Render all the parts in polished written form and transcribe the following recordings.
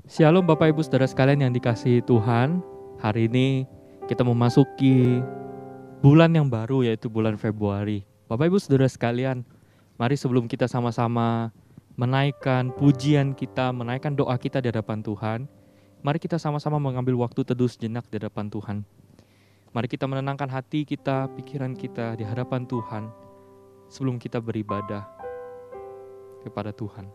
Shalom Bapak Ibu Saudara sekalian yang dikasihi Tuhan. Hari ini kita memasuki bulan yang baru, yaitu bulan Februari. Bapak Ibu Saudara sekalian, mari sebelum kita sama-sama menaikkan pujian kita, menaikkan doa kita di hadapan Tuhan, mari kita sama-sama mengambil waktu teduh sejenak di hadapan Tuhan. Mari kita menenangkan hati kita, pikiran kita di hadapan Tuhan sebelum kita beribadah kepada Tuhan.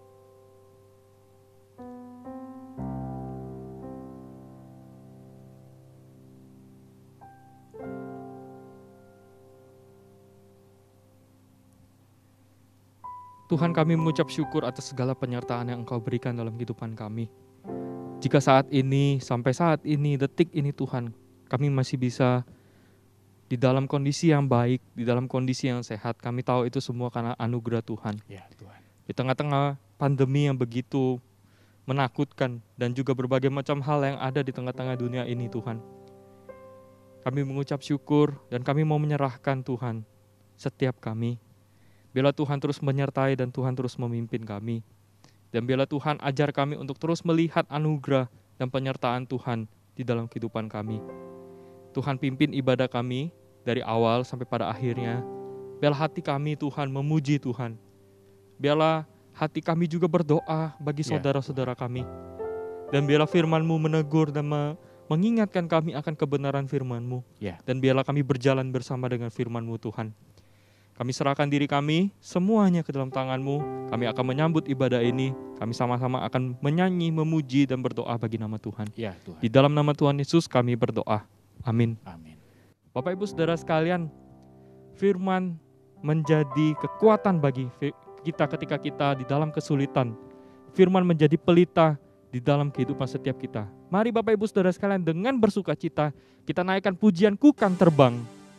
Tuhan, kami mengucap syukur atas segala penyertaan yang Engkau berikan dalam kehidupan kami. Jika saat ini, sampai saat ini, detik ini Tuhan, kami masih bisa di dalam kondisi yang baik, di dalam kondisi yang sehat. Kami tahu itu semua karena anugerah Tuhan. Ya, Tuhan. Di tengah-tengah pandemi yang begitu menakutkan dan juga berbagai macam hal yang ada di tengah-tengah dunia ini Tuhan. Kami mengucap syukur dan kami mau menyerahkan Tuhan setiap kami. Biarlah Tuhan terus menyertai dan Tuhan terus memimpin kami. Dan biarlah Tuhan ajar kami untuk terus melihat anugerah dan penyertaan Tuhan di dalam kehidupan kami. Tuhan pimpin ibadah kami dari awal sampai pada akhirnya. Biarlah hati kami Tuhan memuji Tuhan. Biarlah hati kami juga berdoa bagi saudara-saudara kami. Dan biarlah firman-Mu menegur dan mengingatkan kami akan kebenaran firman-Mu. Dan biarlah kami berjalan bersama dengan firman-Mu Tuhan. Kami serahkan diri kami semuanya ke dalam tangan-Mu. Kami akan menyambut ibadah ini. Kami sama-sama akan menyanyi, memuji, dan berdoa bagi nama Tuhan. Ya, Tuhan. Di dalam nama Tuhan Yesus kami berdoa. Amin. Amin. Bapak Ibu Saudara sekalian, firman menjadi kekuatan bagi kita ketika kita di dalam kesulitan. Firman menjadi pelita di dalam kehidupan setiap kita. Mari Bapak Ibu Saudara sekalian, dengan bersuka cita kita naikkan pujian Ku Kan Terbang.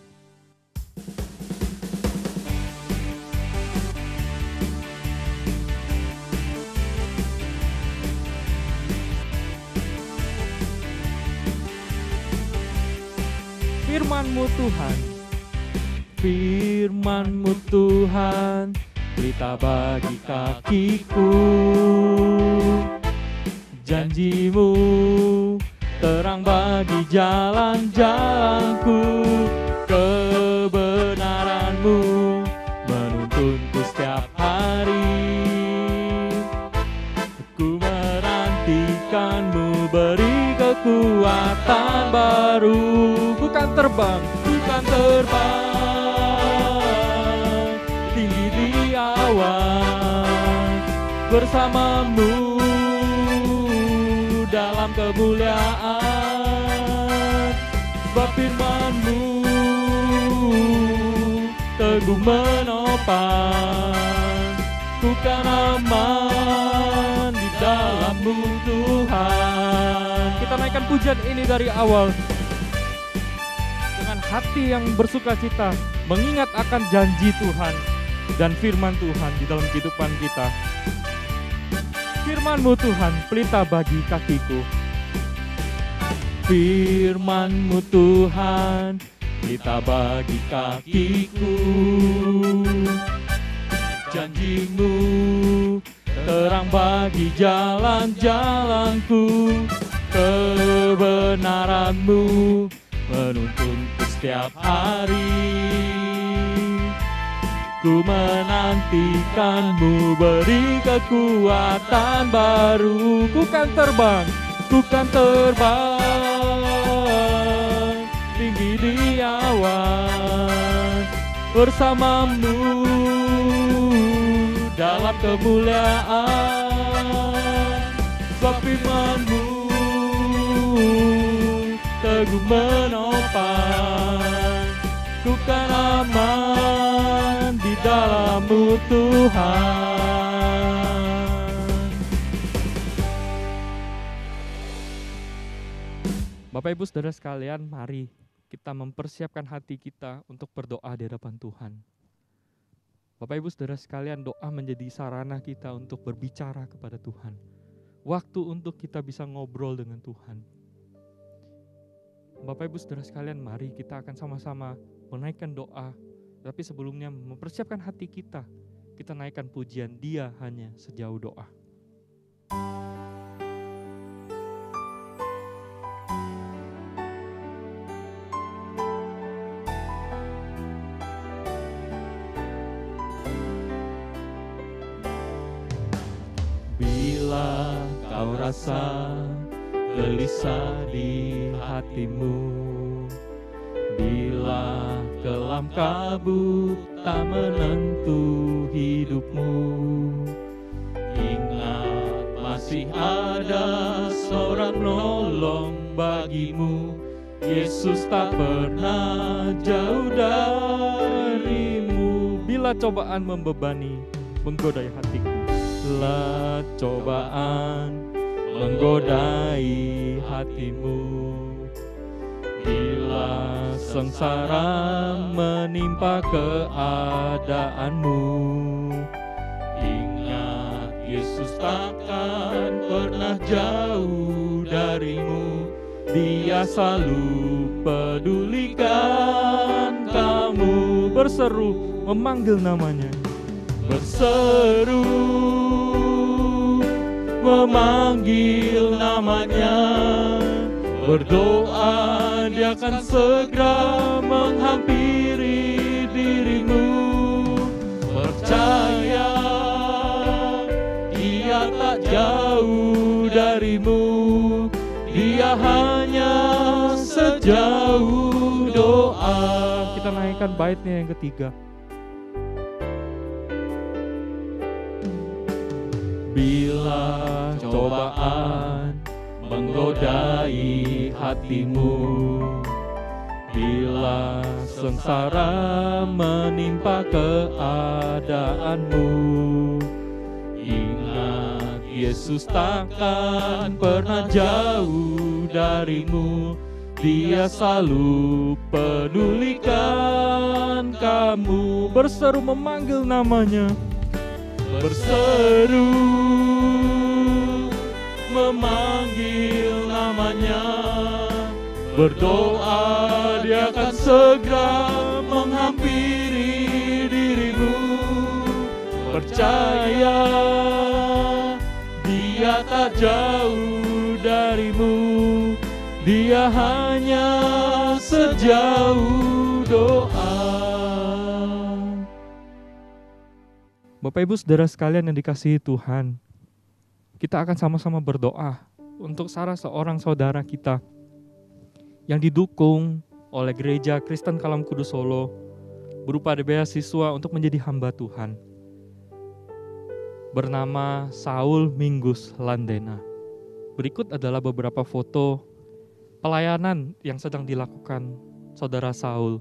Firman-Mu Tuhan, firman-Mu Tuhan, pelita bagi kakiku. Janji-Mu terang bagi jalan-jalanku. Kebenaran-Mu menuntunku setiap hari. Ku menantikan-Mu beri kekuatan baru. Ku kan terbang tinggi di awan bersama-Mu dalam kemuliaan. Sebab firman-Mu teguh menopang, ku kan aman di dalam-Mu Tuhan. Kita naikkan pujian ini dari awal dengan hati yang bersuka cita, mengingat akan janji Tuhan dan firman Tuhan di dalam kehidupan kita. Firman-Mu Tuhan, pelita bagi kakiku. Firman-Mu Tuhan, pelita bagi kakiku. Janji-Mu terang bagi jalan-jalanku. Kebenaran-Mu menuntunku setiap hari. Ku menantikan-Mu beri kekuatan baru. Ku kan terbang tinggi di awan bersama-Mu dalam kemuliaan. Sebab firman-Mu teguh menopang, ku kan aman di dalam-Mu Tuhan. Bapak Ibu Saudara sekalian, mari kita mempersiapkan hati kita untuk berdoa di hadapan Tuhan. Bapak Ibu Saudara sekalian, doa menjadi sarana kita untuk berbicara kepada Tuhan. Waktu untuk kita bisa ngobrol dengan Tuhan. Bapak Ibu Saudara sekalian, mari kita akan sama-sama menaikkan doa. Tapi sebelumnya mempersiapkan hati kita. Kita naikkan pujian Dia hanya sejauh doa. Bila kau rasa gelisah di hatimu, bila kelam kabut tak menentu hidupmu, ingat masih ada seorang nolong bagimu. Yesus tak pernah jauh darimu. Bila cobaan membebani, menggodai hatiku, bila cobaan menggodai hatimu, bila sengsara menimpa keadaanmu, ingat Yesus takkan pernah jauh darimu. Dia selalu pedulikan kamu. Berseru memanggil namanya, berseru memanggil namanya, berdoa dia akan segera menghampiri dirimu. Percaya dia tak jauh darimu, dia hanya sejauh doa. Kita naikkan baitnya yang ketiga. Bila cobaan menggodai hatimu, bila sengsara menimpa keadaanmu, ingat Yesus takkan pernah jauh darimu. Dia selalu pedulikan kamu. Berseru memanggil namanya, berseru memanggil namanya, berdoa dia akan segera menghampiri dirimu. Percaya dia tak jauh darimu, dia hanya sejauh doa. Bapak Ibu Saudara sekalian yang dikasihi Tuhan, kita akan sama-sama berdoa untuk salah seorang saudara kita yang didukung oleh Gereja Kristen Kalam Kudus Solo berupa beasiswa untuk menjadi hamba Tuhan, bernama Saul Minggus Landena. Berikut adalah beberapa foto pelayanan yang sedang dilakukan saudara Saul.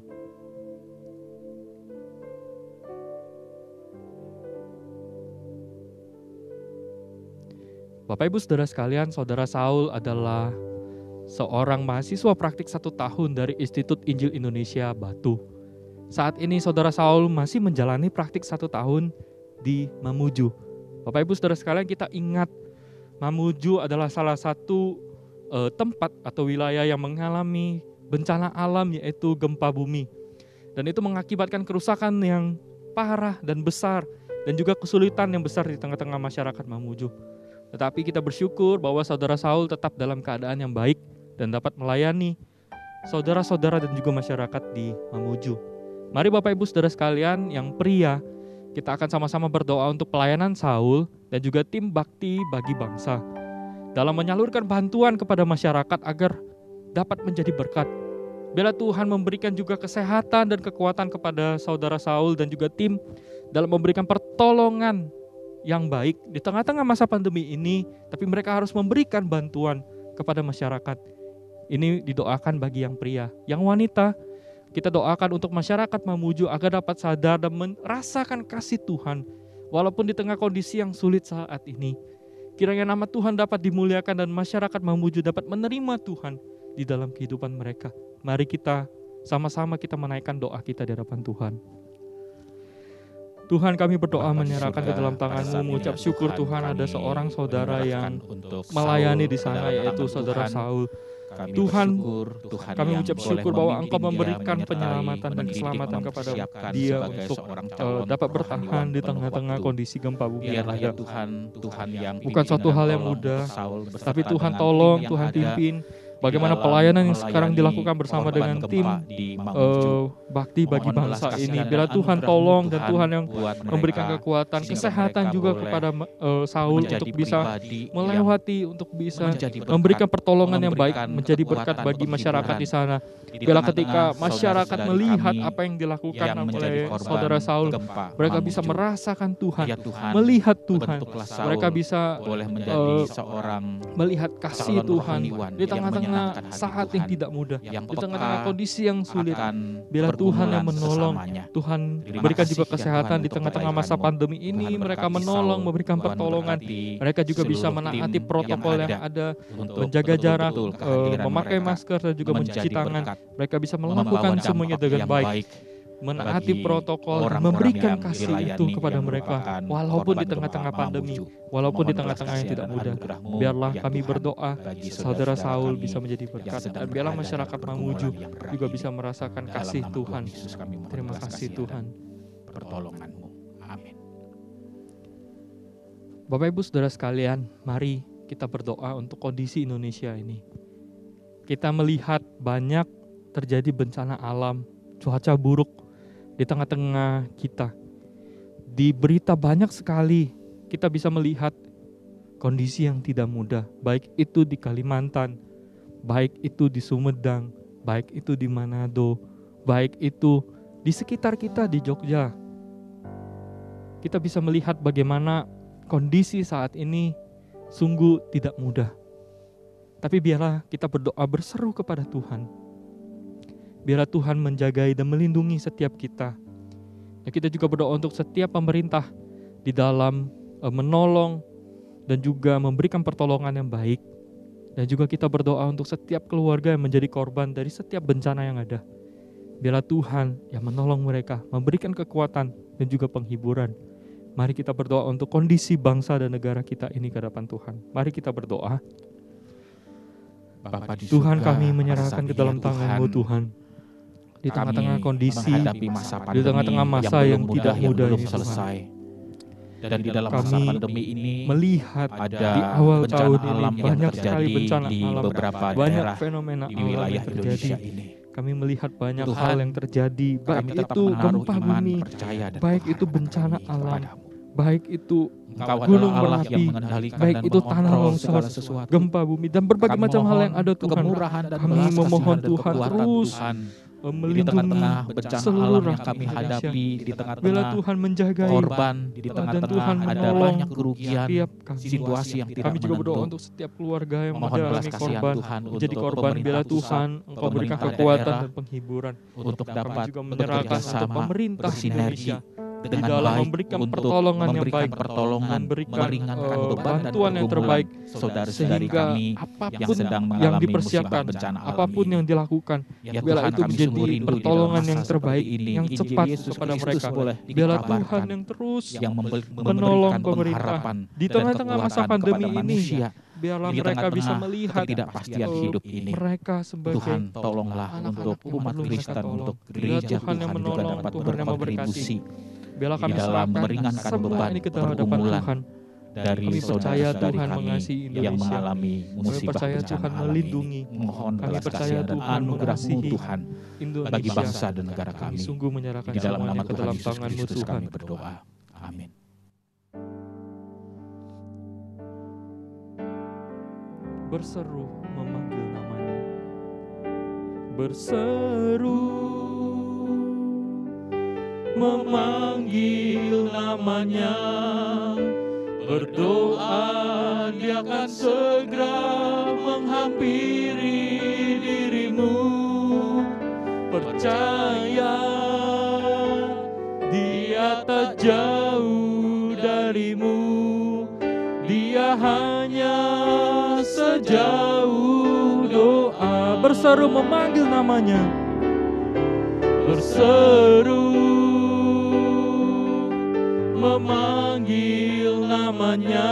Bapak Ibu Saudara sekalian, saudara Saul adalah seorang mahasiswa praktik 1 tahun dari Institut Injil Indonesia Batu. Saat ini saudara Saul masih menjalani praktik 1 tahun di Mamuju. Bapak Ibu Saudara sekalian, kita ingat Mamuju adalah salah satu tempat atau wilayah yang mengalami bencana alam, yaitu gempa bumi. Dan itu mengakibatkan kerusakan yang parah dan besar, dan juga kesulitan yang besar di tengah-tengah masyarakat Mamuju. Tetapi kita bersyukur bahwa saudara Saul tetap dalam keadaan yang baik dan dapat melayani saudara-saudara dan juga masyarakat di Mamuju. Mari Bapak Ibu Saudara sekalian yang pria, kita akan sama-sama berdoa untuk pelayanan Saul dan juga tim bakti bagi bangsa dalam menyalurkan bantuan kepada masyarakat agar dapat menjadi berkat. Biarlah Tuhan memberikan juga kesehatan dan kekuatan kepada saudara Saul dan juga tim dalam memberikan pertolongan yang baik di tengah-tengah masa pandemi ini, tapi mereka harus memberikan bantuan kepada masyarakat. Ini didoakan bagi yang pria. Yang wanita, kita doakan untuk masyarakat Mamuju agar dapat sadar dan merasakan kasih Tuhan walaupun di tengah kondisi yang sulit saat ini. Kiranya nama Tuhan dapat dimuliakan dan masyarakat Mamuju dapat menerima Tuhan di dalam kehidupan mereka. Mari kita sama-sama kita menaikkan doa kita di hadapan Tuhan. Tuhan, kami berdoa menyerahkan ke dalam tangan-Mu, mengucap syukur Tuhan ada seorang saudara yang melayani di sana, yaitu saudara Saul. Tuhan, kami mengucap syukur bahwa Engkau memberikan penyelamatan dan keselamatan kepada dia untuk dapat bertahan di tengah-tengah kondisi gempa bumi yang ada. Bukan suatu hal yang mudah, tapi Tuhan tolong, Tuhan pimpin bagaimana pelayanan yang sekarang dilakukan bersama dengan tim bakti bagi bangsa ini. Biarlah Tuhan tolong dan Tuhan yang memberikan kekuatan, kesehatan juga kepada Saul untuk bisa melewati, untuk bisa memberikan pertolongan yang baik, menjadi berkat bagi masyarakat di sana. Biarlah ketika masyarakat melihat apa yang dilakukan oleh saudara Saul, mereka bisa merasakan Tuhan, melihat Tuhan, mereka bisa melihat kasih Tuhan di tengah-tengah saat yang tidak mudah, di tengah-tengah kondisi yang sulit. Biarlah Tuhan yang menolong, Tuhan berikan juga kesehatan di tengah-tengah masa pandemi ini. Mereka menolong, memberikan pertolongan. Mereka juga bisa menaati protokol yang ada, menjaga jarak, memakai masker dan juga mencuci tangan. Mereka bisa melakukan semuanya dengan baik, menaati protokol, memberikan kasih itu kepada mereka, walaupun di tengah-tengah pandemi, walaupun di tengah-tengah yang tidak mudah. Biarlah kami berdoa, saudara Saul bisa menjadi berkat, dan biarlah masyarakat Mamuju juga bisa merasakan kasih Tuhan. Terima kasih Tuhan. Pertolongan-Mu. Amin. Bapak Ibu Saudara sekalian, mari kita berdoa untuk kondisi Indonesia ini. Kita melihat banyak terjadi bencana alam, cuaca buruk di tengah-tengah kita. Di berita banyak sekali kita bisa melihat kondisi yang tidak mudah, baik itu di Kalimantan, baik itu di Sumedang, baik itu di Manado, baik itu di sekitar kita di Jogja. Kita bisa melihat bagaimana kondisi saat ini sungguh tidak mudah. Tapi biarlah kita berdoa berseru kepada Tuhan. Biarlah Tuhan menjagai dan melindungi setiap kita. Dan kita juga berdoa untuk setiap pemerintah di dalam menolong dan juga memberikan pertolongan yang baik. Dan juga kita berdoa untuk setiap keluarga yang menjadi korban dari setiap bencana yang ada. Biarlah Tuhan yang menolong mereka, memberikan kekuatan dan juga penghiburan. Mari kita berdoa untuk kondisi bangsa dan negara kita ini ke hadapan Tuhan. Mari kita berdoa. Tuhan, kami menyerahkan ke dalam tangan-Mu Tuhan. Di tengah-tengah kondisi, di tengah-tengah masa yang tidak mudah ini selesai. Dan di dalam masa pandemi ini melihat ada di awal tahun ini alam yang banyak terjadi sekali bencana di alam, beberapa banyak daerah fenomena di alam wilayah yang terjadi. Indonesia ini. Kami melihat banyak Tuhan, hal yang terjadi, baik kami tetap itu menaruh gempa iman, bumi, percaya, dan baik itu pengharapan bencana kami alam, kepadamu. baik itu Engkau gunung adalah Allah yang berapi, mengendalikan baik dan itu tanah mengontrol longsor, segala sesuatu. gempa bumi, dan berbagai Kami macam hal mohon yang ada Tuhan. kemurahan dan Kami belas memohon kasihan dan Tuhan kekuatan terus Tuhan di melindungi tengah-tengah bencana seluruh alam yang rakyat kami Indonesia. hadapi, di Bila tengah-tengah Tuhan menjagai korban, di dan tengah-tengah Tuhan ada menolong banyak kerugian, setiap kami. situasi yang tidak Kami juga berdoa menentu. untuk setiap keluarga yang Mohon belas mengalami kasihan korban, Tuhan menjadi untuk korban. Bila pemerintah Tuhan pusat, Engkau berikan pemerintah kekuatan daerah, dan penghiburan. untuk Kami dapat juga menyerahkan bekerja untuk sama, pemerintah bersinergi Indonesia di dengan dalam baik memberikan untuk pertolongan yang memberikan baik, pertolongan, memberikan meringankan beban dan bantuan yang pergumulan terbaik, saudara-saudari sehingga kami yang apapun sedang yang mengalami musibah dipersiapkan, bencana alam apapun ini. yang dilakukan, Ya biarlah Tuhan, itu kami menjadi sungguh rindu di dalam pertolongan masa yang seperti terbaik, ini. yang Injil cepat Yesus kepada Kristus mereka. boleh Biarlah dikabarkan, Tuhan yang terus yang menolong memberikan pemerintah pengharapan di dan tengah-tengah masa kekuatan pandemi kepada ini. manusia Biarlah di mereka bisa tengah-tengah melihat ketidakpastian hidup ini. mereka sebagai Tuhan, tolonglah anak-anak untuk yang umat perlu mereka Kristen, tolong. untuk Biarlah gereja Tuhan yang Tuhan juga menolong, dapat Tuhan yang berkontribusi Biarlah di kami dalam serahkan meringankan semua beban, ini ke hadapan pergumulan Tuhan. dari Kami percaya saudara-saudari Tuhan kami mengasihi yang Indonesia. mengalami Kami musibah percaya bencana Tuhan alam melindungi. ini. Mohon Kami belas percaya kasihan dan Tuhan anugerah-Mu mengasihi Tuhan Indonesia. bagi bangsa dan negara Kami kami. sungguh menyerahkan Di dalam semuanya nama ke Tuhan dalam Yesus tangan-Mu Kristus Tuhan. kami berdoa. Amin. Berseru memanggil namanya. Berseru memanggil namanya. Berdoa Dia akan segera menghampiri dirimu. Percaya Dia tak jauh darimu. Dia hanya sejauh doa. Berseru memanggil namanya. Berseru memanggil namanya.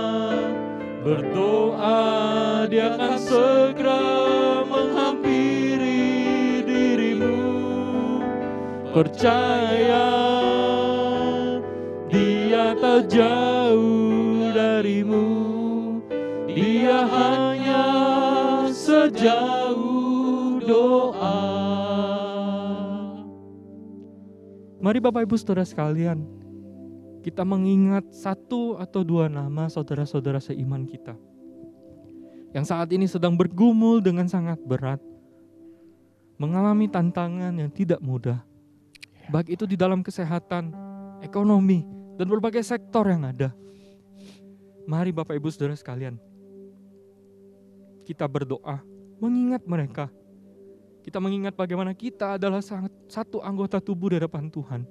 Berdoa Dia akan segera menghampiri dirimu. Percaya Dia tak jauh darimu. Dia hanya sejauh jauh doa. Mari Bapak Ibu Saudara sekalian, kita mengingat satu atau dua nama saudara-saudara seiman kita yang saat ini sedang bergumul dengan sangat berat, mengalami tantangan yang tidak mudah, baik itu di dalam kesehatan, ekonomi, dan berbagai sektor yang ada. Mari Bapak Ibu Saudara sekalian, kita berdoa mengingat mereka. Kita mengingat bagaimana kita adalah satu anggota tubuh di hadapan Tuhan.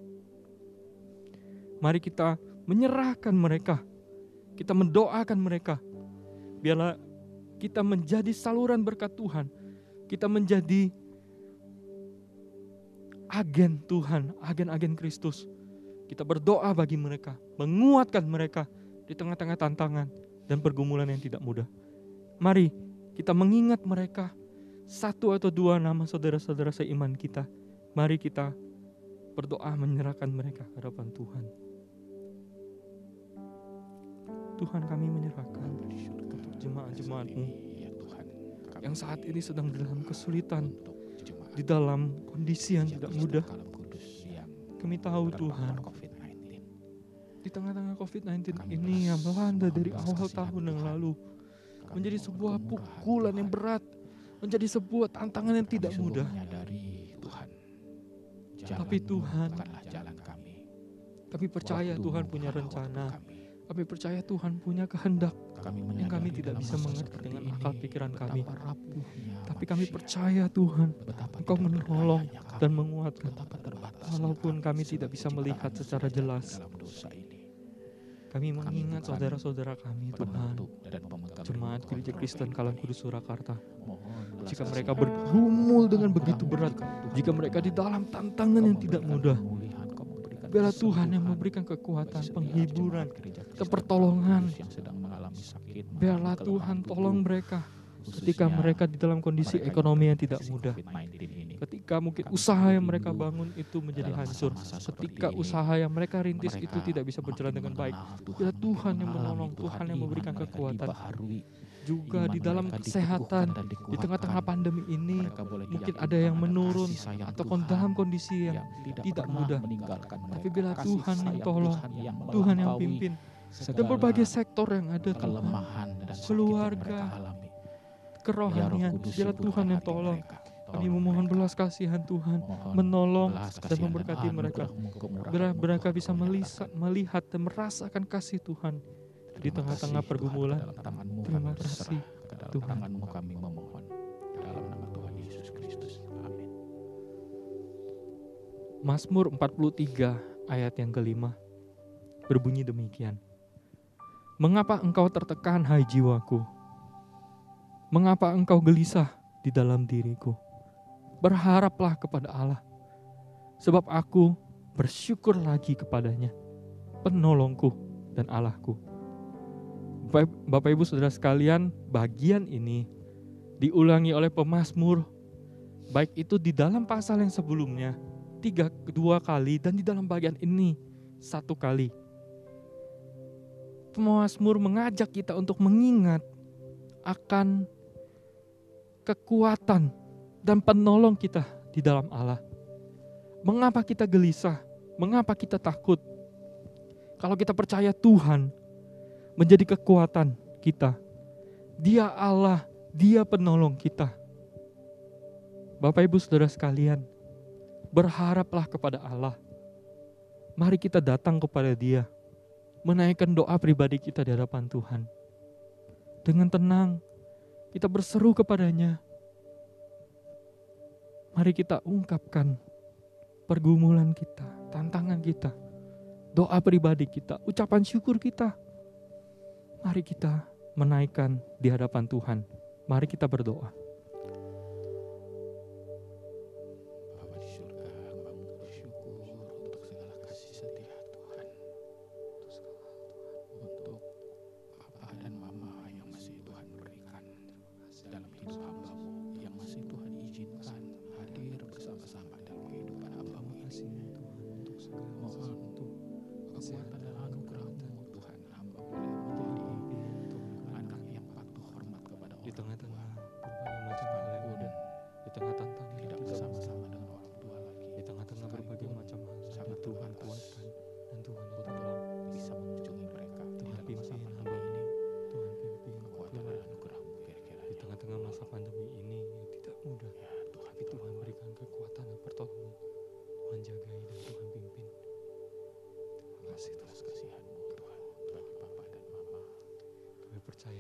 Mari kita menyerahkan mereka. Kita mendoakan mereka. Biarlah kita menjadi saluran berkat Tuhan. Kita menjadi agen Tuhan, agen-agen Kristus. Kita berdoa bagi mereka, menguatkan mereka di tengah-tengah tantangan dan pergumulan yang tidak mudah. Mari kita mengingat mereka, satu atau dua nama saudara-saudara seiman kita. Mari kita berdoa menyerahkan mereka ke hadapan Tuhan. Tuhan, kami menyerahkan untuk jemaat-jemaat-Mu yang saat ini sedang dalam kesulitan, di dalam kondisi yang tidak mudah. Kami tahu Tuhan, di tengah-tengah COVID-19 ini yang melanda dari awal tahun yang lalu, menjadi sebuah pukulan yang berat, menjadi sebuah tantangan yang tidak mudah. Tapi Tuhan, kami percaya Tuhan punya rencana. Kami percaya Tuhan punya kehendak yang kami tidak bisa mengerti dengan akal pikiran kami. Tapi kami percaya Tuhan, Engkau menolong dan menguatkan. Walaupun kami tidak bisa melihat secara jelas, kami mengingat saudara-saudara kami Tuhan, jemaat Gereja Kristen Kalam Kudus Surakarta. Jika mereka bergumul dengan begitu berat, jika mereka di dalam tantangan yang tidak mudah, biarlah Tuhan yang memberikan kekuatan, penghiburan, pertolongan. Biarlah Tuhan tolong mereka ketika mereka di dalam kondisi ekonomi yang tidak mudah. Ketika mungkin usaha yang mereka bangun itu menjadi hancur. Ketika usaha yang mereka rintis itu tidak bisa berjalan dengan baik. Biarlah Tuhan yang menolong, Tuhan yang memberikan kekuatan. Juga di dalam kesehatan, di tengah-tengah pandemi ini, mungkin ada yang menurun atau dalam kondisi yang tidak mudah. Tapi bila Tuhan yang tolong, Tuhan yang pimpin, dan berbagai sektor yang ada Tuhan, keluarga, kerohanian, biarlah Tuhan yang tolong. Kami memohon belas kasihan Tuhan, menolong dan memberkati mereka. Biarlah mereka bisa melihat dan merasakan kasih Tuhan di tengah-tengah pergumulan. Terima kasih Tuhan. Kami memohon dalam nama Tuhan Yesus Kristus. Amin. Mazmur 43 ayat yang kelima berbunyi demikian. Mengapa engkau tertekan, hai jiwaku? Mengapa engkau gelisah di dalam diriku? Berharaplah kepada Allah, sebab aku bersyukur lagi kepadanya, penolongku dan Allahku. Bapak Ibu Saudara sekalian, bagian ini diulangi oleh pemazmur, baik itu di dalam pasal yang sebelumnya 2 kali dan di dalam bagian ini 1 kali. Pemazmur mengajak kita untuk mengingat akan kekuatan dan penolong kita di dalam Allah. Mengapa kita gelisah? Mengapa kita takut? Kalau kita percaya Tuhan menjadi kekuatan kita, Dia Allah, Dia penolong kita. Bapak Ibu Saudara sekalian, berharaplah kepada Allah. Mari kita datang kepada Dia, menaikkan doa pribadi kita di hadapan Tuhan. Dengan tenang, kita berseru kepadanya. Mari kita ungkapkan pergumulan kita, tantangan kita, doa pribadi kita, ucapan syukur kita. Mari kita menaikkan di hadapan Tuhan. Mari kita berdoa. Bapa di surga, hamba-Mu bersyukur untuk segala kasih setia Tuhan. Untuk Papa dan Mama yang masih Tuhan berikan dalam hidup hamba-Mu, yang masih Tuhan izinkan hadir bersama-sama dalam kehidupan hamba-Mu ini. Mohon kekuatan dan anugerah-Mu Tuhan, hamba boleh menjadi anak yang patuh hormat kepada Di orang tua. tengah-tengah berbagai macam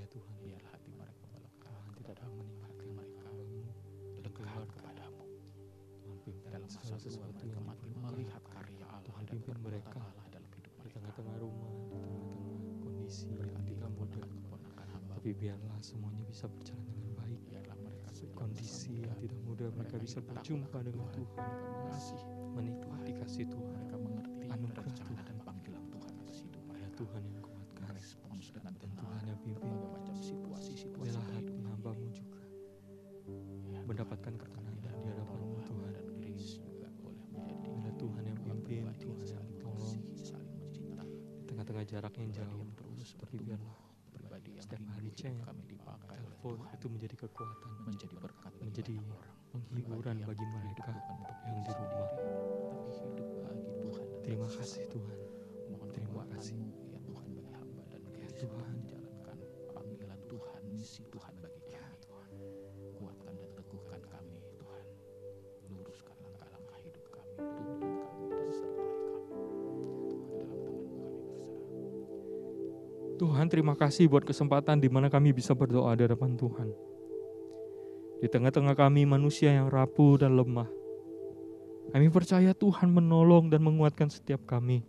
Tuhan, Biarlah hati mereka melekat Tuhan tidak kepadamu, hati mereka dekat kepadamu. Tuhan pimpin Dalam masa segala tua sesuatu mereka yang makin diperlukan. melihat karya Allah Tuhan dan pimpin perbuatan mereka Allah dalam hidup di mereka. tengah-tengah rumah, di tengah-tengah kondisi yang Berkati tidak mudah. keponakan-keponakan hamba. Tapi biarlah semuanya bisa berjalan dengan baik. Biarlah mereka Kondisi yang tidak mudah, mereka bisa berjumpa dengan Tuhan, Mereka mengasihi, menikmati kasih Tuhan. mereka mengerti Anugerah rencana Tuhan. dan panggilan Tuhan atas hidup Ya mereka. Tuhan yang kuatkan, Respons dengan dan tenang Tuhan yang pimpin. berbagai macam situasi-situasi Biarlah hati kehidupan hamba-Mu ini. juga Ya, mendapatkan Tuhan, ketenangan berkati di hadapan-Mu dan Tuhan. dan Grace juga boleh menjadi Biarlah Tuhan yang dua pimpin, pribadi Tuhan yang saling tolong. mengasihi, saling mencintai. Di tengah-tengah jarak yang Pribadi jauh, yang terus tapi bertumbuh, biarlah pribadi yang setiap rindu hari hidup chat, kami dipakai oleh telepon Tuhan, itu menjadi kekuatan, menjadi berkat bagi menjadi banyak orang. penghiburan Pribadi bagi yang mereka hidup bukan untuk yang diri di rumah. sendiri, tapi hidup bagi Tuhan dan Terima bagi kasih sesama. Tuhan. Mohon Terima kasih. kekuatan-Mu ya Tuhan bagi hamba dan Grace Tuhan. menjalankan panggilan Tuhan, misi Tuhan bagi kami. Kuatkan dan teguhkan kami Tuhan. Luruskan langkah-langkah hidup kami, tuntun kami dan sertai kami. Tuhan, dalam tangan-Mu kami berserah. Tuhan, terima kasih buat kesempatan di mana kami bisa berdoa di hadapan Tuhan. Di tengah-tengah kami manusia yang rapuh dan lemah, kami percaya Tuhan menolong dan menguatkan setiap kami.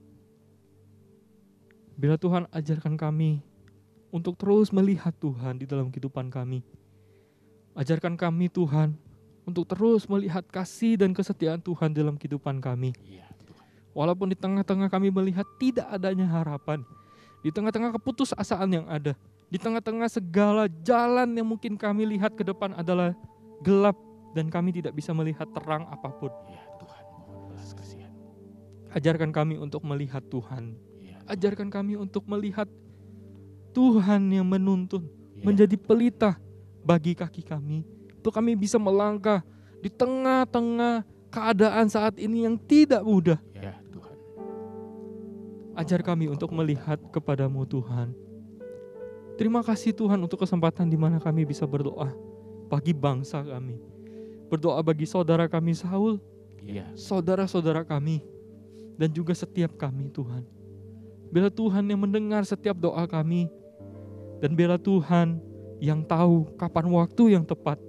Bila Tuhan ajarkan kami untuk terus melihat Tuhan di dalam kehidupan kami. Ajarkan kami Tuhan untuk terus melihat kasih dan kesetiaan Tuhan dalam kehidupan kami. Iya Tuhan. Walaupun di tengah-tengah kami melihat tidak adanya harapan, di tengah-tengah keputusasaan yang ada, di tengah-tengah segala jalan yang mungkin kami lihat ke depan adalah gelap dan kami tidak bisa melihat terang apapun. Iya Tuhan, mohon belas kasihan. Ajarkan kami untuk melihat Tuhan. Iya, Ajarkan kami untuk melihat Tuhan yang menuntun, Iya. menjadi pelita bagi kaki kami. Untuk kami bisa melangkah di tengah-tengah keadaan saat ini yang tidak mudah. Iya Tuhan. Ajar kami untuk melihat kepadamu Tuhan. Terima kasih Tuhan untuk kesempatan di mana kami bisa berdoa bagi bangsa kami. Berdoa bagi saudara kami Saul, Iya. saudara-saudara kami, dan juga setiap kami Tuhan. Biarlah Tuhan yang mendengar setiap doa kami, dan biarlah Tuhan yang tahu kapan waktu yang tepat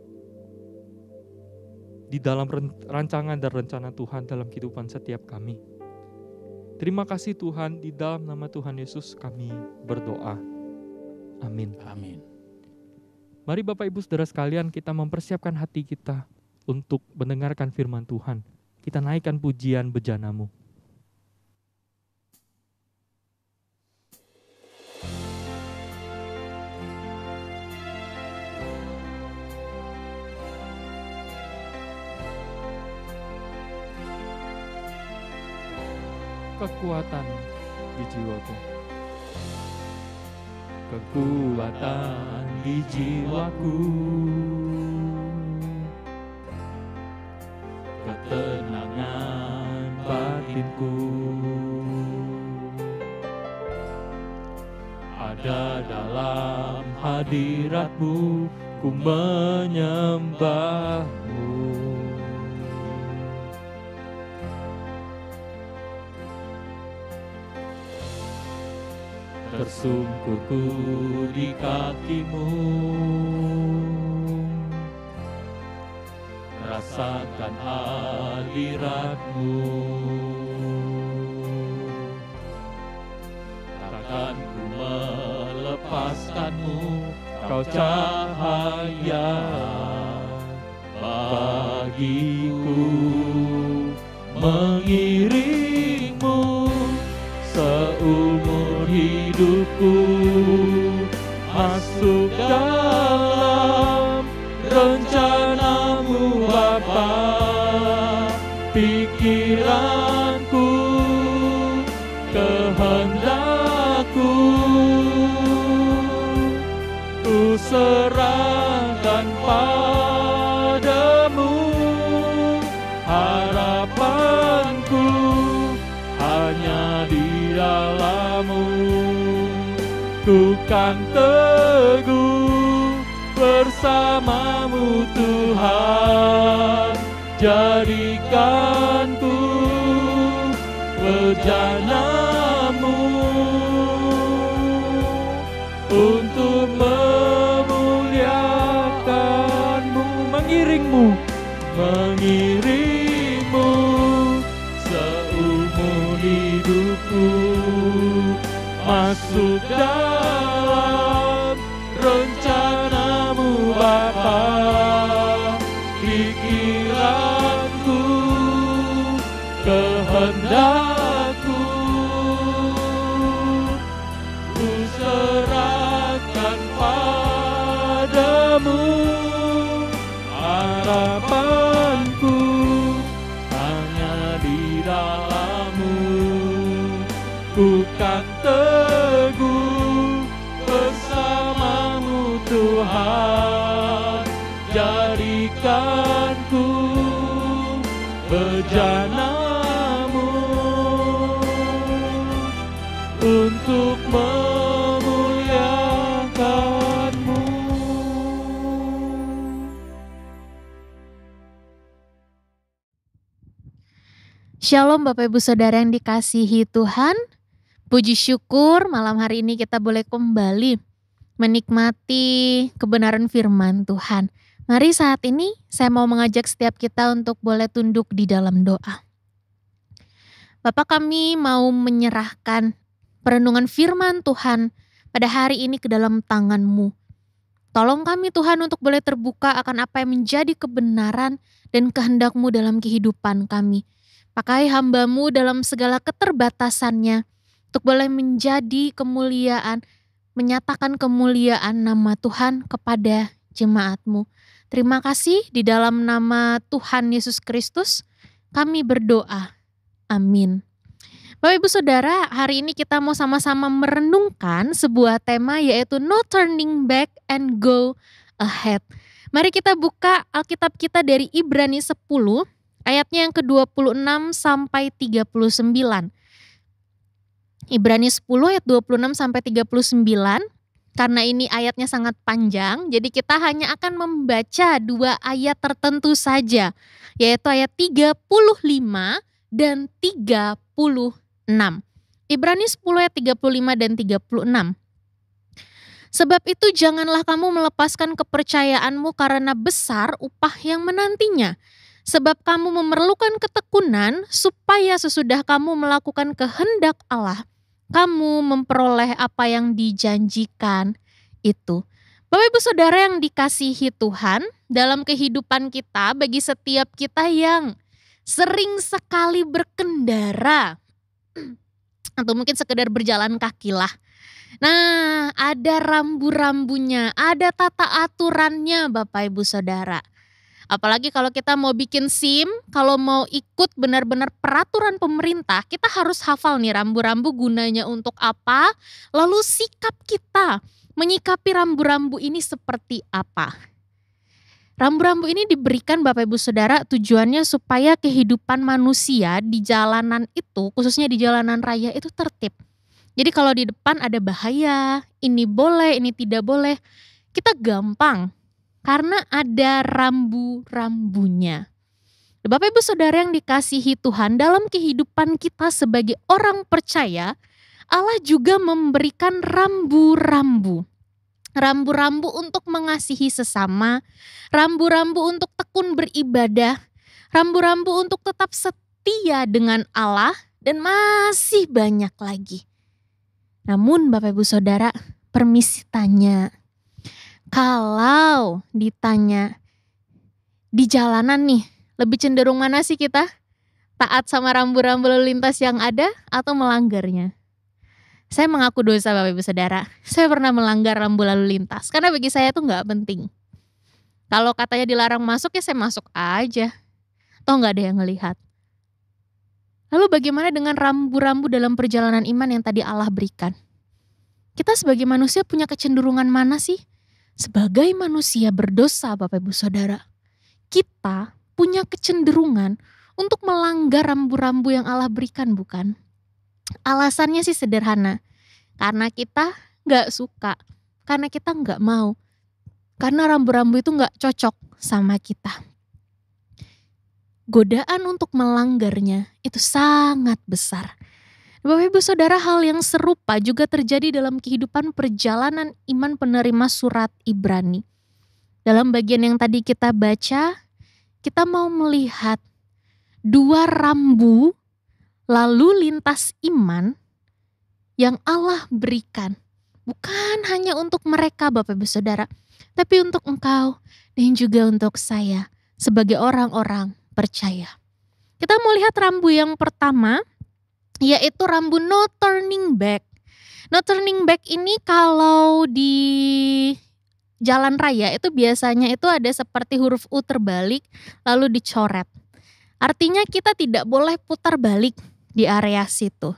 di dalam rancangan dan rencana Tuhan dalam kehidupan setiap kami. Terima kasih Tuhan, di dalam nama Tuhan Yesus kami berdoa. Amin. Amin. Mari Bapak Ibu Saudara sekalian, kita mempersiapkan hati kita untuk mendengarkan firman Tuhan. Kita naikkan pujian bejana-Mu. Kekuatan di jiwaku. Kekuatan di jiwaku, ketenangan batinku, ada dalam hadirat-Mu, ku menyembah-Mu. Tersungkurku di kaki-Mu, rasakan hadirat-Mu. Takkan ku melepaskan-Mu, Kau cahaya bagiku, mengiring-Mu seumur hidupku, masuk dalam rencana-Mu Bapa. Pikiranku, kehendakku, ku serahkan padamu. Harapanku hanya di dalam-Mu, ku kan teguh bersama-Mu Tuhan. Jadikanku bejana-Mu untuk mengiringmu seumur hidupku, masuk dalam rencanamu Bapa. Pikiranku, kehendakku, ku serahkan padamu. Harapanku hanya di dalam-Mu, ku kan teguh bersama-Mu Tuhan. Jadikanku bejana-Mu untuk memuliakan-Mu. Shalom Bapak Ibu Saudara yang dikasihi Tuhan. Puji syukur malam hari ini kita boleh kembali menikmati kebenaran firman Tuhan. Mari saat ini saya mau mengajak setiap kita untuk boleh tunduk di dalam doa. Bapak, kami mau menyerahkan perenungan firman Tuhan pada hari ini ke dalam tangan-Mu. Tolong kami Tuhan untuk boleh terbuka akan apa yang menjadi kebenaran dan kehendak-Mu dalam kehidupan kami. Pakai hamba-Mu dalam segala keterbatasannya untuk boleh menjadi kemuliaan, menyatakan kemuliaan nama Tuhan kepada jemaat-Mu. Terima kasih di dalam nama Tuhan Yesus Kristus kami berdoa. Amin. Bapak Ibu Saudara, hari ini kita mau sama-sama merenungkan sebuah tema yaitu No Turning Back and Go Ahead. Mari kita buka Alkitab kita dari Ibrani 10 ayatnya yang ke-26 sampai 39. Ibrani 10 ayat 26 sampai 39. Karena ini ayatnya sangat panjang, jadi kita hanya akan membaca 2 ayat tertentu saja, yaitu ayat 35 dan 36. Ibrani 10 ayat 35 dan 36. Sebab itu janganlah kamu melepaskan kepercayaanmu karena besar upah yang menantinya. Sebab kamu memerlukan ketekunan supaya sesudah kamu melakukan kehendak Allah, kamu memperoleh apa yang dijanjikan itu. Bapak Ibu Saudara yang dikasihi Tuhan, dalam kehidupan kita, bagi setiap kita yang sering sekali berkendara, atau mungkin sekedar berjalan kaki lah. Nah, ada rambu-rambunya, ada tata aturannya Bapak Ibu Saudara. Apalagi kalau kita mau bikin SIM, kalau mau ikut benar-benar peraturan pemerintah, kita harus hafal nih rambu-rambu gunanya untuk apa, lalu sikap kita menyikapi rambu-rambu ini seperti apa. Rambu-rambu ini diberikan Bapak Ibu Saudara tujuannya supaya kehidupan manusia di jalanan itu, khususnya di jalanan raya itu tertib. Jadi kalau di depan ada bahaya, ini boleh, ini tidak boleh, kita gampang. Karena ada rambu-rambunya. Bapak Ibu Saudara yang dikasihi Tuhan, dalam kehidupan kita sebagai orang percaya, Allah juga memberikan rambu-rambu. Rambu-rambu untuk mengasihi sesama, rambu-rambu untuk tekun beribadah, rambu-rambu untuk tetap setia dengan Allah, dan masih banyak lagi. Namun Bapak Ibu Saudara, permisi tanya. Kalau ditanya di jalanan nih, lebih cenderung mana sih kita? Taat sama rambu-rambu lalu lintas yang ada atau melanggarnya? Saya mengaku dosa Bapak Ibu Saudara. Saya pernah melanggar rambu lalu lintas karena bagi saya itu gak penting. Kalau katanya dilarang masuk ya saya masuk aja. Toh gak ada yang ngelihat. Lalu bagaimana dengan rambu-rambu dalam perjalanan iman yang tadi Allah berikan? Kita sebagai manusia punya kecenderungan mana sih? Sebagai manusia berdosa Bapak Ibu Saudara, kita punya kecenderungan untuk melanggar rambu-rambu yang Allah berikan, bukan? Alasannya sih sederhana, karena kita gak suka, karena kita gak mau, karena rambu-rambu itu gak cocok sama kita. Godaan untuk melanggarnya itu sangat besar. Bapak Ibu Saudara, hal yang serupa juga terjadi dalam kehidupan perjalanan iman penerima surat Ibrani. Dalam bagian yang tadi kita baca, kita mau melihat dua rambu lalu lintas iman yang Allah berikan. Bukan hanya untuk mereka Bapak Ibu Saudara, tapi untuk engkau dan juga untuk saya sebagai orang-orang percaya. Kita mau lihat rambu yang pertama, yaitu rambu no turning back. No turning back ini kalau di jalan raya itu biasanya itu ada seperti huruf U terbalik lalu dicoret. Artinya kita tidak boleh putar balik di area situ.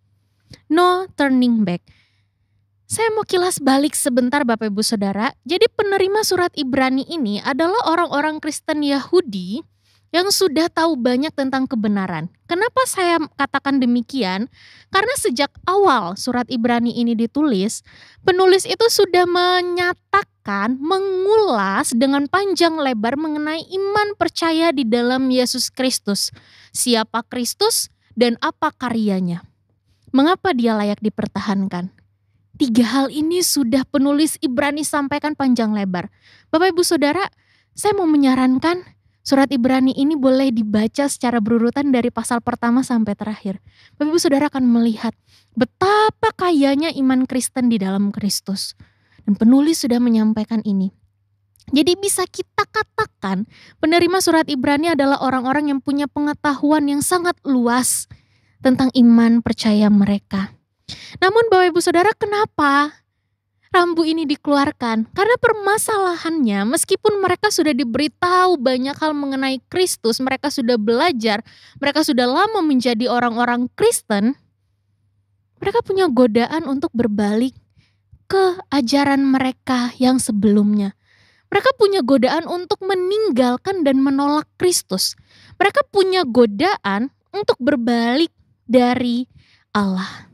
No turning back. Saya mau kilas balik sebentar Bapak Ibu Saudara. Jadi penerima surat Ibrani ini adalah orang-orang Kristen Yahudi yang sudah tahu banyak tentang kebenaran. Kenapa saya katakan demikian? Karena sejak awal surat Ibrani ini ditulis, penulis itu sudah menyatakan, mengulas dengan panjang lebar mengenai iman percaya di dalam Yesus Kristus. Siapa Kristus dan apa karyanya? Mengapa dia layak dipertahankan? 3 hal ini sudah penulis Ibrani sampaikan panjang lebar. Bapak Ibu Saudara, saya mau menyarankan surat Ibrani ini boleh dibaca secara berurutan dari pasal pertama sampai terakhir. Bapak Ibu Saudara akan melihat betapa kayanya iman Kristen di dalam Kristus. Dan penulis sudah menyampaikan ini. Jadi bisa kita katakan penerima surat Ibrani adalah orang-orang yang punya pengetahuan yang sangat luas tentang iman percaya mereka. Namun Bapak Ibu Saudara, kenapa rambu ini dikeluarkan? Karena permasalahannya meskipun mereka sudah diberitahu banyak hal mengenai Kristus, mereka sudah belajar, mereka sudah lama menjadi orang-orang Kristen, mereka punya godaan untuk berbalik ke ajaran mereka yang sebelumnya. Mereka punya godaan untuk meninggalkan dan menolak Kristus. Mereka punya godaan untuk berbalik dari Allah.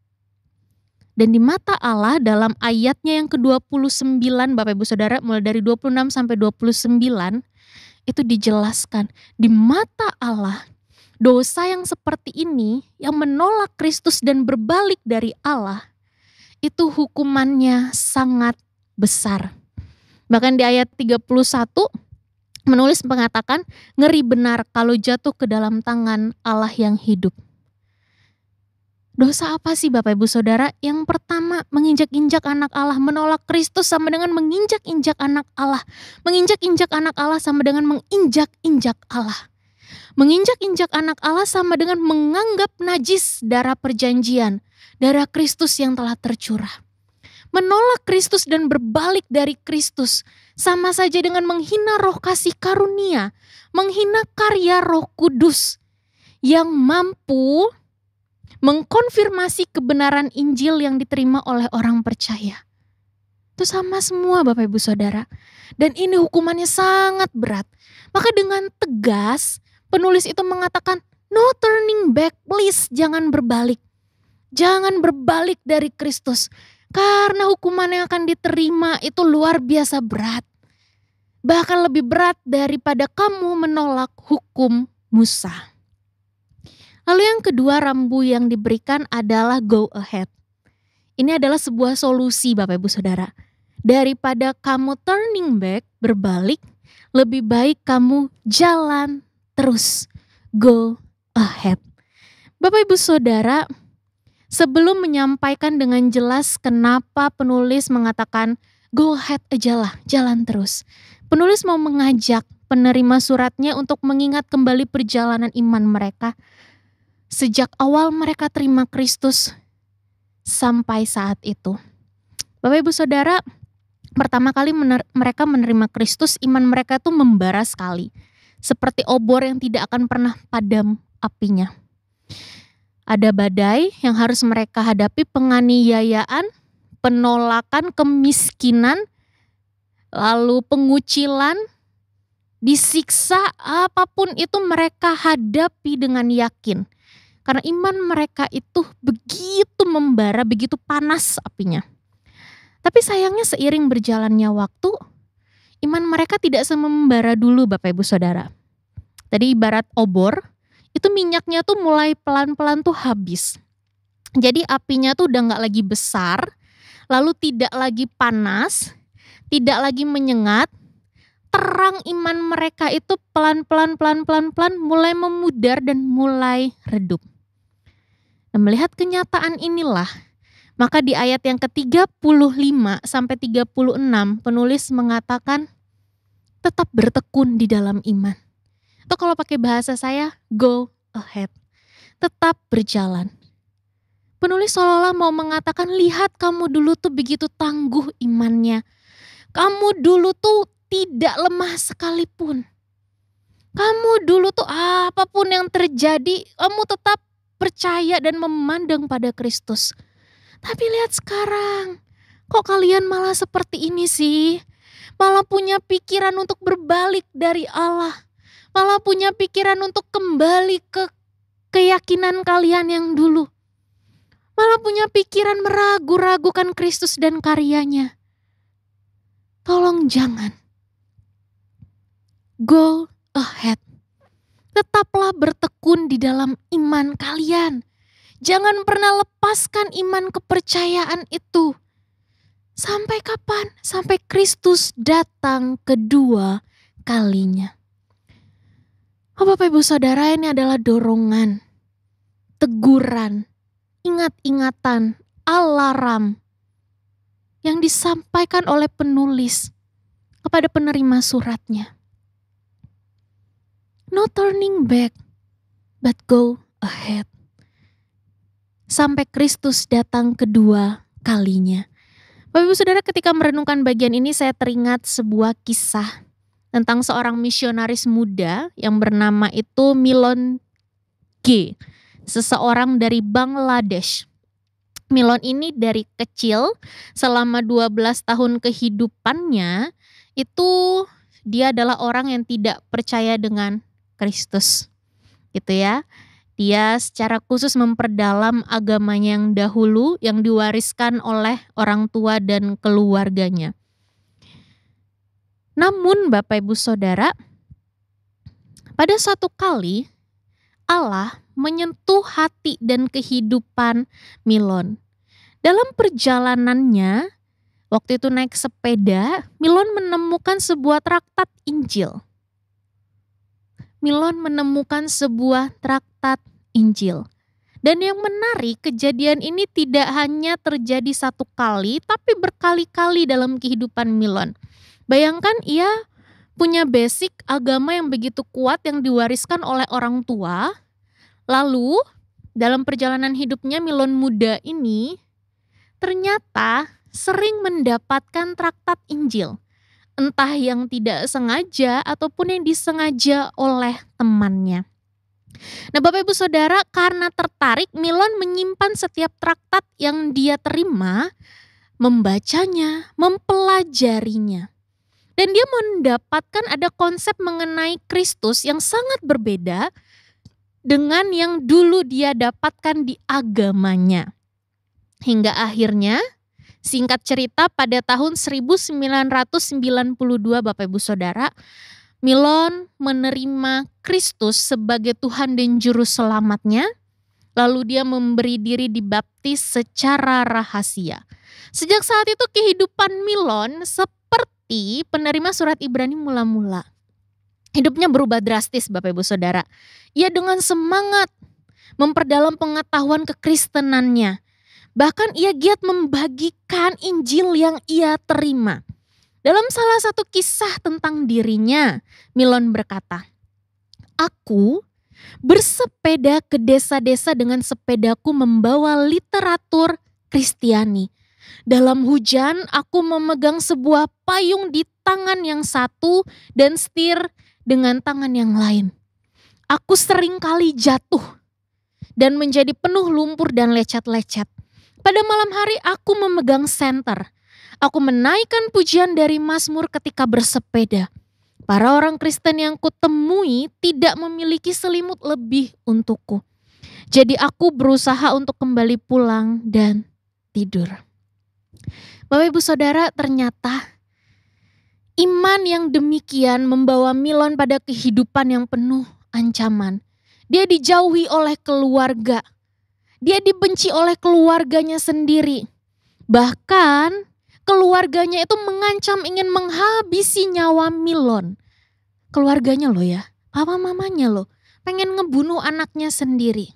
Dan di mata Allah dalam ayatnya yang ke-29 Bapak Ibu Saudara mulai dari 26 sampai 29 itu dijelaskan. Di mata Allah dosa yang seperti ini yang menolak Kristus dan berbalik dari Allah itu hukumannya sangat besar. Bahkan di ayat 31 menulis mengatakan ngeri benar kalau jatuh ke dalam tangan Allah yang hidup. Dosa apa sih Bapak Ibu Saudara? Yang pertama, menginjak-injak anak Allah, menolak Kristus sama dengan menginjak-injak anak Allah. Menginjak-injak anak Allah sama dengan menginjak-injak Allah. Menginjak-injak anak Allah sama dengan menganggap najis darah perjanjian, darah Kristus yang telah tercurah. Menolak Kristus dan berbalik dari Kristus sama saja dengan menghina roh kasih karunia, menghina karya Roh Kudus yang mampu mengkonfirmasi kebenaran Injil yang diterima oleh orang percaya. Itu sama semua Bapak Ibu Saudara. Dan ini hukumannya sangat berat. Maka dengan tegas penulis itu mengatakan no turning back, please jangan berbalik. Jangan berbalik dari Kristus. Karena hukuman yang akan diterima itu luar biasa berat. Bahkan lebih berat daripada kamu menolak hukum Musa. Lalu yang kedua rambu yang diberikan adalah go ahead. Ini adalah sebuah solusi Bapak Ibu Saudara. Daripada kamu turning back, berbalik, lebih baik kamu jalan terus. Go ahead. Bapak Ibu Saudara, sebelum menyampaikan dengan jelas kenapa penulis mengatakan go ahead ajalah, jalan terus. Penulis mau mengajak penerima suratnya untuk mengingat kembali perjalanan iman mereka. Sejak awal mereka terima Kristus sampai saat itu. Bapak Ibu Saudara, pertama kali mereka menerima Kristus, iman mereka itu membara sekali. Seperti obor yang tidak akan pernah padam apinya. Ada badai yang harus mereka hadapi, penganiayaan, penolakan, kemiskinan, lalu pengucilan, disiksa, apapun itu mereka hadapi dengan yakin. Karena iman mereka itu begitu membara, begitu panas apinya. Tapi sayangnya seiring berjalannya waktu, iman mereka tidak semembara dulu Bapak Ibu Saudara. Tadi ibarat obor, itu minyaknya tuh mulai pelan-pelan tuh habis. Jadi apinya tuh udah gak lagi besar, lalu tidak lagi panas, tidak lagi menyengat, terang iman mereka itu pelan-pelan mulai memudar dan mulai redup. Nah, melihat kenyataan inilah, maka di ayat yang ke-35 sampai 36 penulis mengatakan tetap bertekun di dalam iman. Atau kalau pakai bahasa saya, go ahead. Tetap berjalan. Penulis seolah-olah mau mengatakan, lihat kamu dulu tuh begitu tangguh imannya. Kamu dulu tuh tidak lemah sekalipun. Kamu dulu tuh apapun yang terjadi, kamu tetap percaya dan memandang pada Kristus. Tapi lihat sekarang, kok kalian malah seperti ini sih? Malah punya pikiran untuk berbalik dari Allah. Malah punya pikiran untuk kembali ke keyakinan kalian yang dulu. Malah punya pikiran meragu-ragukan Kristus dan karyanya. Tolong jangan. Go ahead. Tetaplah bertekun di dalam iman kalian. Jangan pernah lepaskan iman kepercayaan itu. Sampai kapan? Sampai Kristus datang kedua kalinya. Bapak Ibu Saudara, ini adalah dorongan, teguran, ingat-ingatan, alarm yang disampaikan oleh penulis kepada penerima suratnya. No turning back, but go ahead. Sampai Kristus datang kedua kalinya. Bapak Ibu Saudara, ketika merenungkan bagian ini saya teringat sebuah kisah tentang seorang misionaris muda yang bernama itu Milon G. Seseorang dari Bangladesh. Milon ini dari kecil selama 12 tahun kehidupannya itu dia adalah orang yang tidak percaya dengan Kristus. Gitu ya. Dia secara khusus memperdalam agamanya yang dahulu yang diwariskan oleh orang tua dan keluarganya. Namun Bapak Ibu Saudara, pada suatu kali Allah menyentuh hati dan kehidupan Milon. Dalam perjalanannya, waktu itu naik sepeda, Milon menemukan sebuah traktat Injil. Milon menemukan sebuah traktat Injil. Dan yang menarik, kejadian ini tidak hanya terjadi satu kali, tapi berkali-kali dalam kehidupan Milon. Bayangkan ia punya basic agama yang begitu kuat yang diwariskan oleh orang tua. Lalu dalam perjalanan hidupnya Milon muda ini ternyata sering mendapatkan traktat Injil. Entah yang tidak sengaja ataupun yang disengaja oleh temannya. Nah Bapak Ibu Saudara, karena tertarik Milon menyimpan setiap traktat yang dia terima, membacanya, mempelajarinya. Dan dia mendapatkan ada konsep mengenai Kristus yang sangat berbeda dengan yang dulu dia dapatkan di agamanya. Hingga akhirnya, singkat cerita pada tahun 1992 Bapak Ibu Saudara, Milon menerima Kristus sebagai Tuhan dan Juru Selamatnya. Lalu dia memberi diri dibaptis secara rahasia. Sejak saat itu kehidupan Milon seperti penerima surat Ibrani mula-mula. Hidupnya berubah drastis Bapak Ibu Saudara. Ia dengan semangat memperdalam pengetahuan kekristenannya. Bahkan ia giat membagikan Injil yang ia terima. Dalam salah satu kisah tentang dirinya, Milon berkata, "Aku bersepeda ke desa-desa dengan sepedaku membawa literatur Kristiani. Dalam hujan aku memegang sebuah payung di tangan yang satu dan setir dengan tangan yang lain. Aku sering kali jatuh dan menjadi penuh lumpur dan lecet-lecet. Pada malam hari aku memegang senter. Aku menaikkan pujian dari Mazmur ketika bersepeda. Para orang Kristen yang kutemui tidak memiliki selimut lebih untukku. Jadi aku berusaha untuk kembali pulang dan tidur." Bapak Ibu Saudara, ternyata iman yang demikian membawa Milon pada kehidupan yang penuh ancaman. Dia dijauhi oleh keluarga. Dia dibenci oleh keluarganya sendiri. Bahkan keluarganya itu mengancam ingin menghabisi nyawa Milon. Keluarganya loh ya, papa mamanya loh, pengen ngebunuh anaknya sendiri.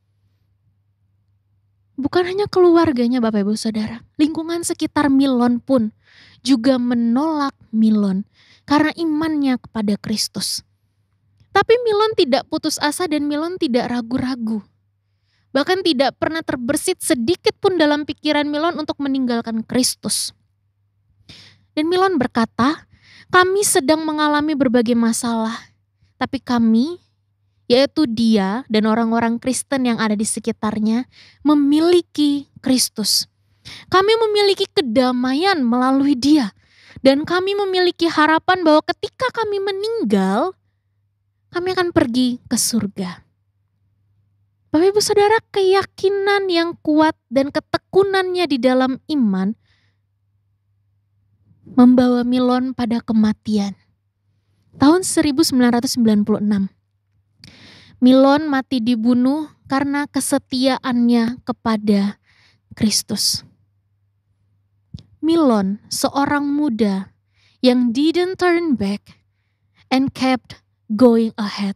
Bukan hanya keluarganya Bapak Ibu Saudara, lingkungan sekitar Milon pun juga menolak Milon karena imannya kepada Kristus. Tapi Milon tidak putus asa dan Milon tidak ragu-ragu. Bahkan tidak pernah terbersit sedikit pun dalam pikiran Milon untuk meninggalkan Kristus. Dan Milon berkata, kami sedang mengalami berbagai masalah, tapi kami, yaitu dia dan orang-orang Kristen yang ada di sekitarnya, memiliki Kristus. Kami memiliki kedamaian melalui dia. Dan kami memiliki harapan bahwa ketika kami meninggal, kami akan pergi ke surga. Bapak Ibu Saudara, keyakinan yang kuat dan ketekunannya di dalam iman membawa Milon pada kematian. Tahun 1996. Milon mati dibunuh karena kesetiaannya kepada Kristus. Milon, seorang muda yang didn't turn back and kept going ahead.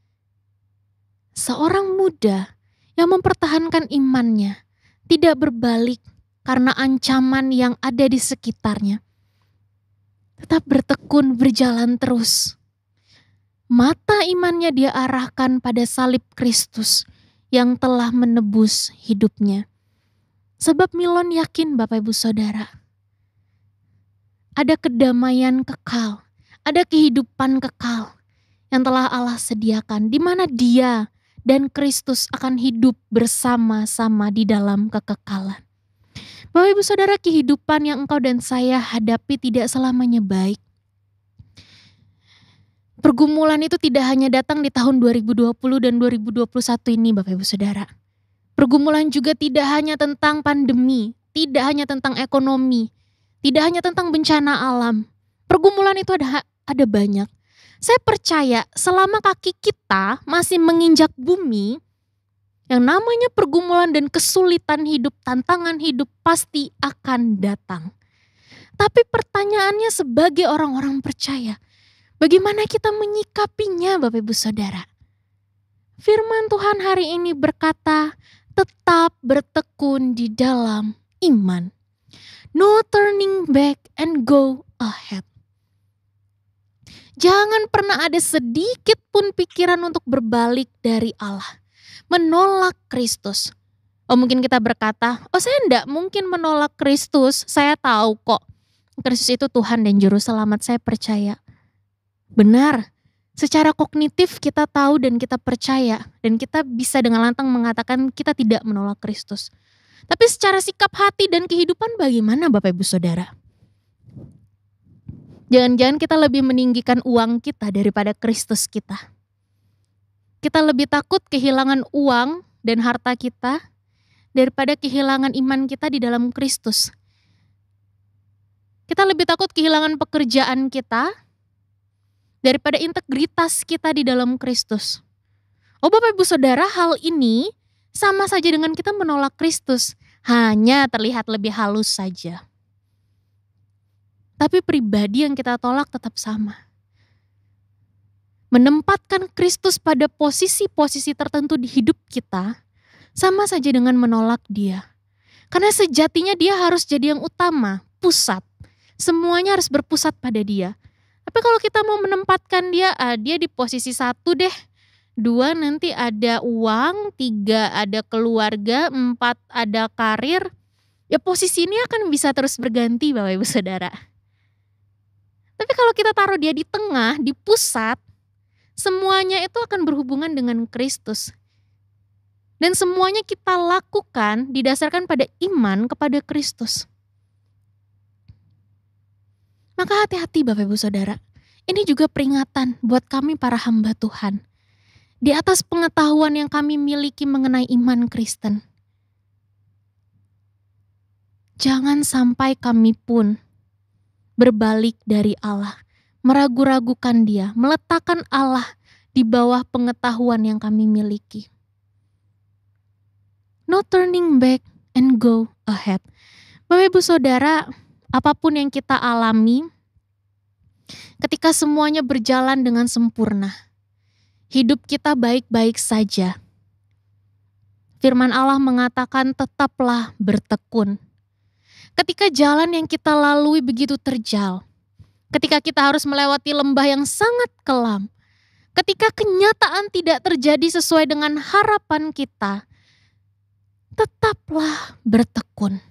Seorang muda yang mempertahankan imannya, tidak berbalik karena ancaman yang ada di sekitarnya. Tetap bertekun berjalan terus. Mata imannya dia arahkan pada salib Kristus yang telah menebus hidupnya. Sebab Milon yakin Bapak Ibu Saudara, ada kedamaian kekal, ada kehidupan kekal yang telah Allah sediakan, di mana dia dan Kristus akan hidup bersama-sama di dalam kekekalan. Bapak Ibu Saudara, kehidupan yang engkau dan saya hadapi tidak selamanya baik. Pergumulan itu tidak hanya datang di tahun 2020 dan 2021 ini Bapak Ibu Saudara. Pergumulan juga tidak hanya tentang pandemi, tidak hanya tentang ekonomi, tidak hanya tentang bencana alam. Pergumulan itu ada banyak. Saya percaya selama kaki kita masih menginjak bumi, yang namanya pergumulan dan kesulitan hidup, tantangan hidup pasti akan datang. Tapi pertanyaannya sebagai orang-orang percaya, bagaimana kita menyikapinya Bapak Ibu Saudara? Firman Tuhan hari ini berkata, tetap bertekun di dalam iman. No turning back and go ahead. Jangan pernah ada sedikit pun pikiran untuk berbalik dari Allah. Menolak Kristus. Oh mungkin kita berkata, oh saya enggak mungkin menolak Kristus. Saya tahu kok Kristus itu Tuhan dan Juru Selamat, saya percaya. Benar, secara kognitif kita tahu dan kita percaya. Dan kita bisa dengan lantang mengatakan kita tidak menolak Kristus. Tapi secara sikap hati dan kehidupan bagaimana Bapak Ibu Saudara? Jangan-jangan kita lebih meninggikan uang kita daripada Kristus kita. Kita lebih takut kehilangan uang dan harta kita daripada kehilangan iman kita di dalam Kristus. Kita lebih takut kehilangan pekerjaan kita daripada integritas kita di dalam Kristus. Oh Bapak Ibu Saudara, hal ini sama saja dengan kita menolak Kristus, hanya terlihat lebih halus saja. Tapi pribadi yang kita tolak tetap sama. Menempatkan Kristus pada posisi-posisi tertentu di hidup kita, sama saja dengan menolak dia. Karena sejatinya dia harus jadi yang utama, pusat. Semuanya harus berpusat pada dia. Tapi kalau kita mau menempatkan dia, dia di posisi 1 deh. 2 nanti ada uang, 3 ada keluarga, 4 ada karir. Ya posisi ini akan bisa terus berganti Bapak Ibu Saudara. Tapi kalau kita taruh dia di tengah, di pusat, semuanya itu akan berhubungan dengan Kristus. Dan semuanya kita lakukan didasarkan pada iman kepada Kristus. Maka hati-hati Bapak Ibu Saudara. Ini juga peringatan buat kami para hamba Tuhan. Di atas pengetahuan yang kami miliki mengenai iman Kristen. Jangan sampai kami pun berbalik dari Allah, meragu-ragukan dia, meletakkan Allah di bawah pengetahuan yang kami miliki. No turning back and go ahead. Bapak Ibu Saudara, apapun yang kita alami, ketika semuanya berjalan dengan sempurna, hidup kita baik-baik saja. Firman Allah mengatakan tetaplah bertekun. Ketika jalan yang kita lalui begitu terjal, ketika kita harus melewati lembah yang sangat kelam, ketika kenyataan tidak terjadi sesuai dengan harapan kita, tetaplah bertekun.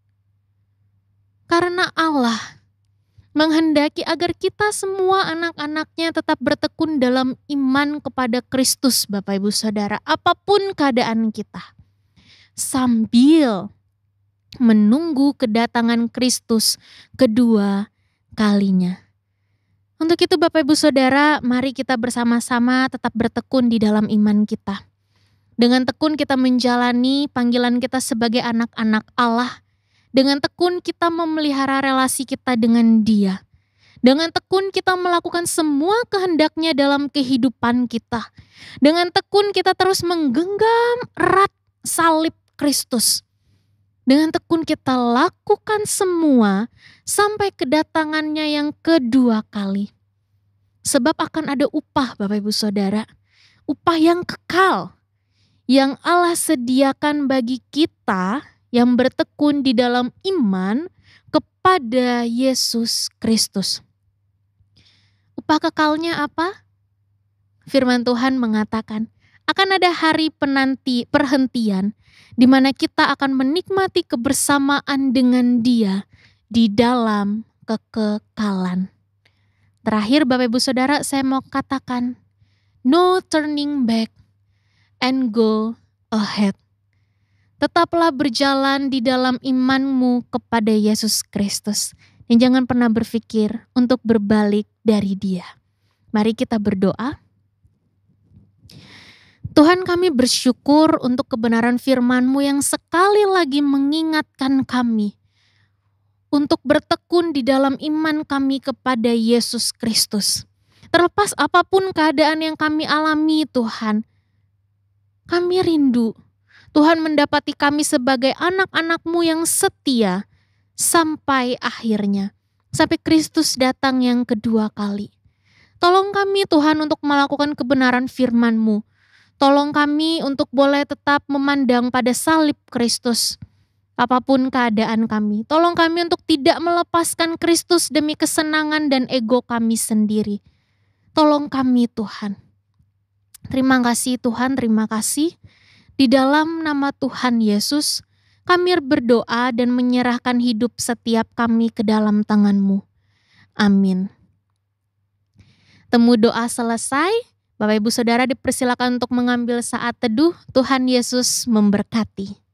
Karena Allah menghendaki agar kita semua anak-anaknya tetap bertekun dalam iman kepada Kristus, Bapak Ibu Saudara, apapun keadaan kita. Sambil menunggu kedatangan Kristus kedua kalinya. Untuk itu Bapak Ibu Saudara, mari kita bersama-sama tetap bertekun di dalam iman kita. Dengan tekun kita menjalani panggilan kita sebagai anak-anak Allah. Dengan tekun kita memelihara relasi kita dengan Dia. Dengan tekun kita melakukan semua kehendaknya dalam kehidupan kita. Dengan tekun kita terus menggenggam erat salib Kristus. Dengan tekun kita lakukan semua sampai kedatangannya yang kedua kali. Sebab akan ada upah Bapak Ibu Saudara. Upah yang kekal. Yang Allah sediakan bagi kita yang bertekun di dalam iman kepada Yesus Kristus. Upah kekalnya apa? Firman Tuhan mengatakan, akan ada hari perhentian di mana kita akan menikmati kebersamaan dengan Dia di dalam kekekalan. Terakhir Bapak Ibu Saudara, saya mau katakan, no turning back and go ahead. Tetaplah berjalan di dalam imanmu kepada Yesus Kristus. Dan jangan pernah berpikir untuk berbalik dari Dia. Mari kita berdoa. Tuhan, kami bersyukur untuk kebenaran firman-Mu yang sekali lagi mengingatkan kami untuk bertekun di dalam iman kami kepada Yesus Kristus. Terlepas apapun keadaan yang kami alami Tuhan, kami rindu Tuhan mendapati kami sebagai anak-anak-Mu yang setia sampai akhirnya. Sampai Kristus datang yang kedua kali. Tolong kami Tuhan untuk melakukan kebenaran firman-Mu. Tolong kami untuk boleh tetap memandang pada salib Kristus. Apapun keadaan kami. Tolong kami untuk tidak melepaskan Kristus demi kesenangan dan ego kami sendiri. Tolong kami Tuhan. Terima kasih Tuhan, terima kasih. Di dalam nama Tuhan Yesus, kami berdoa dan menyerahkan hidup setiap kami ke dalam tangan-Mu. Amin. Temu doa selesai. Bapak Ibu Saudara dipersilakan untuk mengambil saat teduh. Tuhan Yesus memberkati.